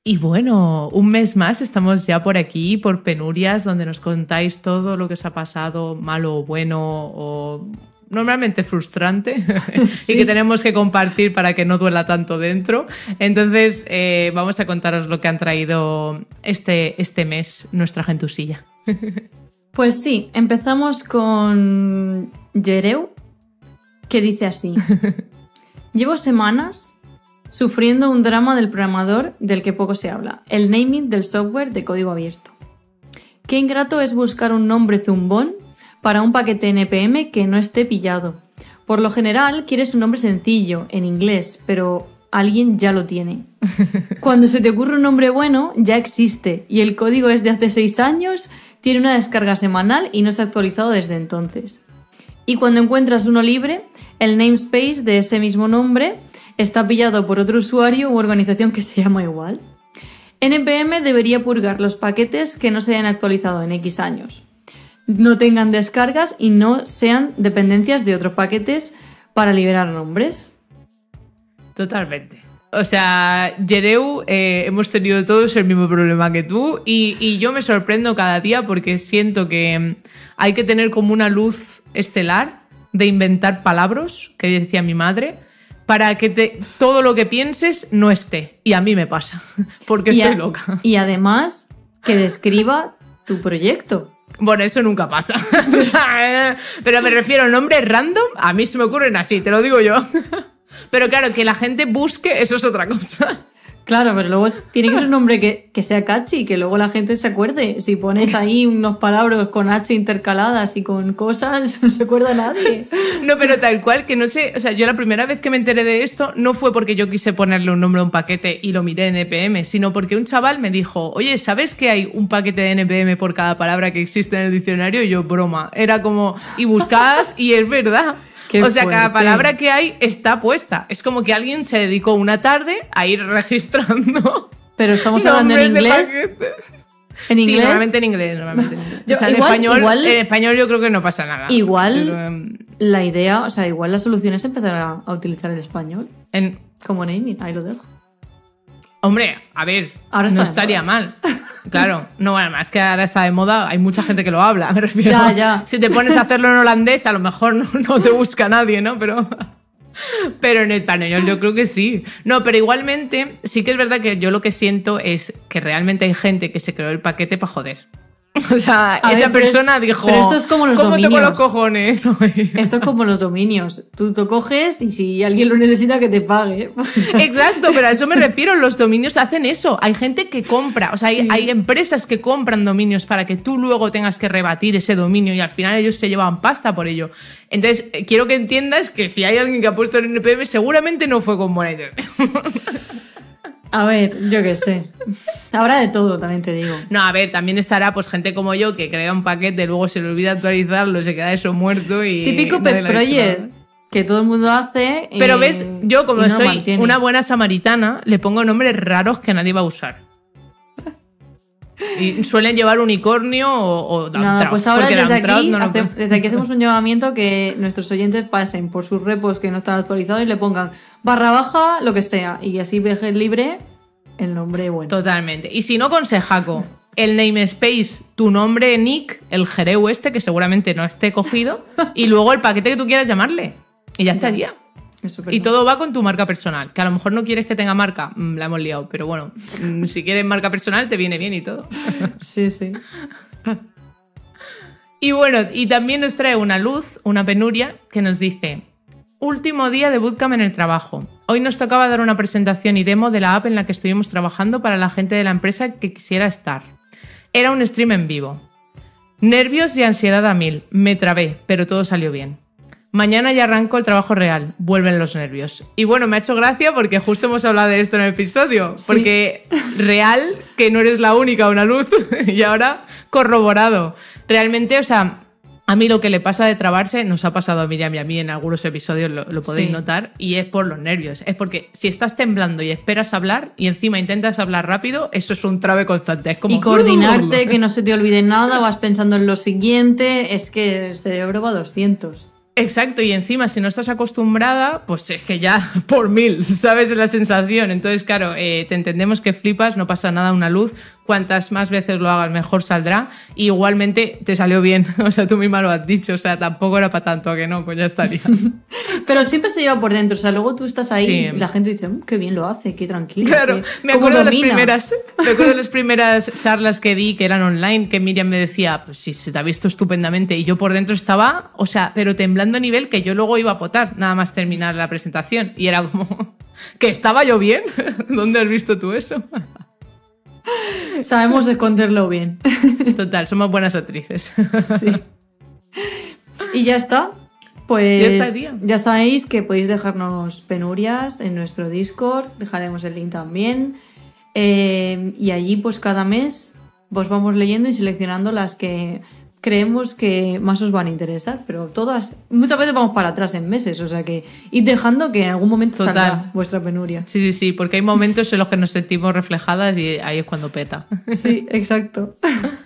Y bueno, un mes más estamos ya por aquí, por Penurias, donde nos contáis todo lo que os ha pasado, malo o bueno, o normalmente frustrante, sí. Y que tenemos que compartir para que no duela tanto dentro. Entonces, vamos a contaros lo que han traído este mes nuestra gentusilla. Pues sí, empezamos con Jereu, que dice así: llevo semanas sufriendo un drama del programador del que poco se habla, el naming del software de código abierto. Qué ingrato es buscar un nombre zumbón para un paquete NPM que no esté pillado. Por lo general quieres un nombre sencillo, en inglés, pero alguien ya lo tiene. Cuando se te ocurre un nombre bueno, ya existe, y el código es de hace 6 años, tiene una descarga semanal y no se ha actualizado desde entonces. Y cuando encuentras uno libre, el namespace de ese mismo nombre está pillado por otro usuario u organización que se llama igual. NPM debería purgar los paquetes que no se hayan actualizado en X años, no tengan descargas y no sean dependencias de otros paquetes para liberar nombres. Totalmente. O sea, Jereu, hemos tenido todos el mismo problema que tú y yo me sorprendo cada día porque siento que hay que tener como una luz estelar de inventar palabras, que decía mi madre, para que todo lo que pienses no esté. Y a mí me pasa, porque estoy loca. Y además, que describa tu proyecto. Bueno, eso nunca pasa. Pero me refiero a nombres random, a mí se me ocurren así, te lo digo yo. Pero claro, que la gente busque, eso es otra cosa. Claro, pero luego tiene que ser un nombre que sea catchy, que luego la gente se acuerde. Si pones ahí unos palabras con H intercaladas y con cosas, no se acuerda nadie. No, pero tal cual, que no sé, o sea, yo la primera vez que me enteré de esto no fue porque yo quise ponerle un nombre a un paquete y lo miré en NPM, sino porque un chaval me dijo, oye, ¿sabes que hay un paquete de NPM por cada palabra que existe en el diccionario? Y yo, broma, era como, y buscabas y es verdad. Qué o sea, fuerte. Cada palabra que hay está puesta. Es como que alguien se dedicó una tarde a ir registrando. Pero estamos hablando en inglés. ¿En inglés? Sí, normalmente en inglés. Yo, o sea, en español yo creo que no pasa nada. Igual la idea, o sea, igual la solución es empezar a utilizar el español. Como naming, ahí lo dejo. Hombre, a ver, ahora no estaría mal. Claro, no, bueno, más que ahora está de moda, hay mucha gente que lo habla, me refiero. Ya. Si te pones a hacerlo en holandés, a lo mejor no te busca nadie, ¿no? Pero en español yo creo que sí. No, pero igualmente sí que es verdad que yo lo que siento es que realmente hay gente que se creó el paquete para joder. O sea, esa persona dijo, pero esto es como los ¿cómo dominios? toco los cojones? Esto es como los dominios. Tú lo coges y si alguien lo necesita, que te pague. Exacto, pero a eso me refiero. Los dominios hacen eso. Hay gente que compra, o sea, hay empresas que compran dominios para que tú luego tengas que rebatir ese dominio y al final ellos se llevan pasta por ello. Entonces, quiero que entiendas que si hay alguien que ha puesto en NPM, seguramente no fue con buena idea. A ver, yo qué sé. Habrá de todo, también te digo. No, a ver, también estará pues gente como yo que crea un paquete, luego se le olvida actualizarlo, se queda eso muerto y... Típico pet project que todo el mundo hace. Pero ves, yo como no soy una buena samaritana, le pongo nombres raros que nadie va a usar. Y suelen llevar unicornio o nada, pues ahora desde aquí hacemos un llamamiento que nuestros oyentes pasen por sus repos que no están actualizados y le pongan /, lo que sea, y así dejen libre el nombre bueno. Totalmente. Y si no, consejaco, el namespace, tu nombre, nick, el Jereu que seguramente no esté cogido, y luego el paquete que tú quieras llamarle. Y ya estaría. Y todo va con tu marca personal, que a lo mejor no quieres que tenga marca, la hemos liado, pero bueno, si quieres marca personal te viene bien y todo. Sí, sí. Y bueno, y también nos trae una luz, una penuria, que nos dice: último día de bootcamp en el trabajo. Hoy nos tocaba dar una presentación y demo de la app en la que estuvimos trabajando para la gente de la empresa que quisiera estar. Era un stream en vivo. Nervios y ansiedad a 1000, me trabé, pero todo salió bien. Mañana ya arranco el trabajo real, vuelven los nervios. Y bueno, me ha hecho gracia porque justo hemos hablado de esto en el episodio, porque real, que no eres la única, una luz, y ahora corroborado. Realmente, o sea, a mí lo que le pasa de trabarse, nos ha pasado a Miriam y a mí en algunos episodios, lo podéis notar, y es por los nervios. Es porque si estás temblando y esperas hablar y encima intentas hablar rápido, eso es un trabe constante. Es como... Y coordinarte, que no se te olvide nada, vas pensando en lo siguiente, es que el cerebro va a 200. Exacto, y encima si no estás acostumbrada, pues es que ya por 1000, ¿sabes? La sensación. Entonces, claro, te entendemos que flipas, no pasa nada, una luz. Cuantas más veces lo hagas, mejor saldrá. Y igualmente te salió bien, o sea, tú misma lo has dicho, o sea, tampoco era para tanto, ¿a que no? Pues ya estaría. Pero siempre se lleva por dentro, o sea, luego tú estás ahí Sí. y la gente dice, qué bien lo hace, qué tranquilo. Claro, me cómo acuerdo de domina". las primeras charlas que di, que eran online, que Miriam me decía, pues sí, se te ha visto estupendamente. Y yo por dentro estaba, o sea, pero temblando a nivel que yo luego iba a potar, nada más terminar la presentación. Y era como, ¿que estaba yo bien? ¿Dónde has visto tú eso? Sabemos esconderlo bien. Total, somos buenas actrices. Sí. Y ya está. Pues Ya está, tío. ya sabéis que podéis dejarnos penurias en nuestro Discord, dejaremos el link también. Y allí pues cada mes vos vamos leyendo y seleccionando las que creemos que más os van a interesar, pero todas, muchas veces vamos para atrás en meses, o sea que id dejando que en algún momento Total. saldrá vuestra penuria. Sí, porque hay momentos en los que nos sentimos reflejadas y ahí es cuando peta. Sí, exacto.